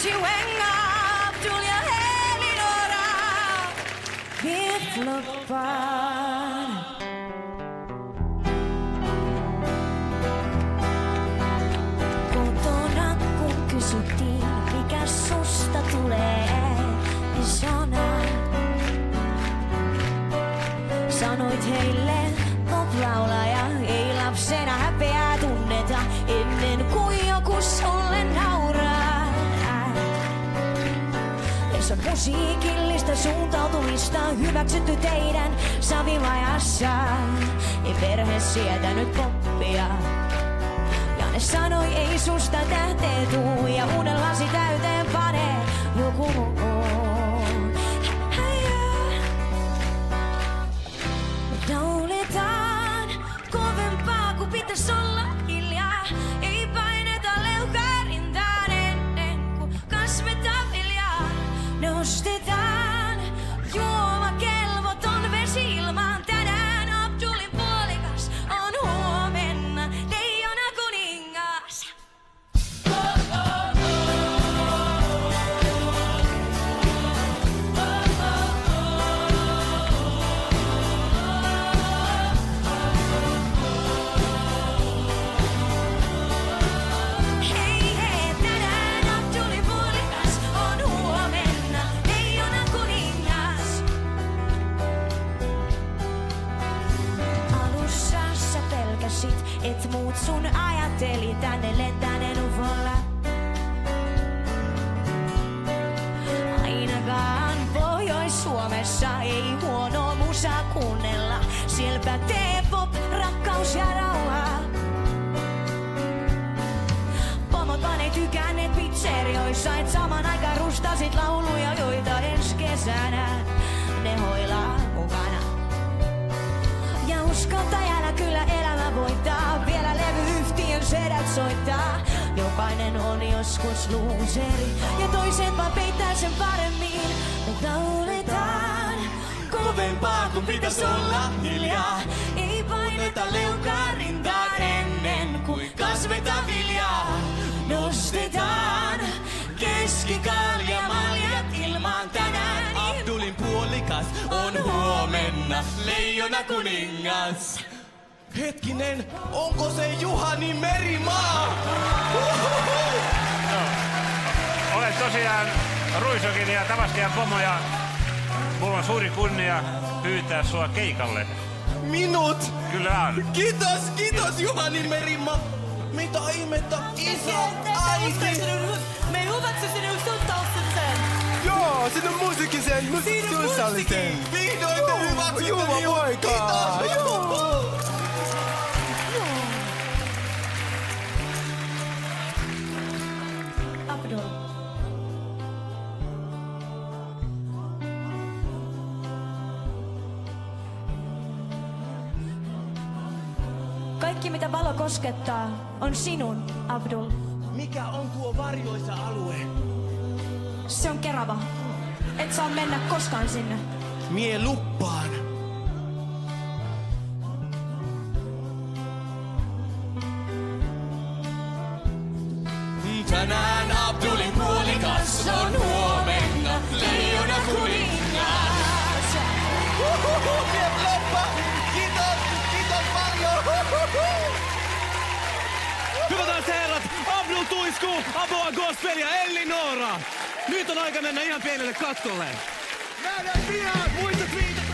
Chiwenga, Abdul ja Elinora flip-floppaan. Kotona kun kysyttiin, mikä susta tulee, niin sanoit heille, pop-laulaja ei lapsena häpeää tunneta ennen kuin joku sulle nauraa. Se on musiikillista suuntautumista hyväksytty teidän savivajassa. Ei perhe sietänyt poppia. Ja ne sanoi ei susta tähteä tuu ja uuden lasi täyteen panee joku muu. Lauletaan kovempaa kun pitäis olla hiljaa. Ei paineta leukaa rintaan ennen kuin kasvetaan viljaa. Nostetaan juomakelvoton vesi ilmaan. Tänään Abdulin puolikas on huomenna leijona kuningas. Et muut sun ajatteli tänne lentäneen ufolla. Ainakaan Pohjois-Suomessa ei huonoa musaa kuunnella. Siellä pätee pop, rakkaus ja rauha. Pomot vaan ei tykänneet pizzerioissa, et saman aikaan rustasit lauluja, joita ensi kesänä ne hoilaa mukana. Ja uskaltajana kyllä elämä voittaa. Vielä levyyhtiön sedät soittaa. Jokainen on joskus luuseri ja toiset vaan peittää sen paremmin. Me lauletaan kovempaa kun pitäis olla hiljaa. Ei paineta leukaa rintaan ennen kuin kasvetaan viljaa. Nostetaan keskikalja maljat ilmaan tänään. Abdulin puolikas on huomenna leijona kuningas. Hetkinen, onko se Juhani Merimaa? No, olet tosiaan Ruisokin ja Tavastian pomo ja mulla on suuri kunnia pyytää sua keikalle. Minut? Kyllä on. Kiitos Juhani Merimaa. Mitä ihmettä, isä, äiti? Me hyväksy sinun suhtautumisen. Joo, sinun musiikkisen suhtautumisen. Vihdoin te hyväksytte minut. Kiitos. Abdul. Kaikki mitä valo koskettaa on sinun, Abdul. Mikä on tuo varjoisa alue? Se on Kerava. Et saa mennä koskaan sinne. Mie luppaan. Tänään Abdulin puolikas on huomenna leijona kuningas. Mie loppa. Kiitos paljon. Hyvät naiset ja herrat, Abdul tuiskuu, Aboa Gospel ja Elinora. Nyt on aika mennä ihan pienelle katkolle. Nähdään pian, muista twiitata.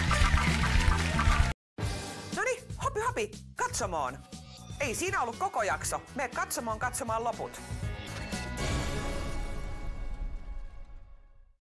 Noniin, hoppi, katsomoon. Ei siinä ollut koko jakso. Mene katsomoon katsomaan loput.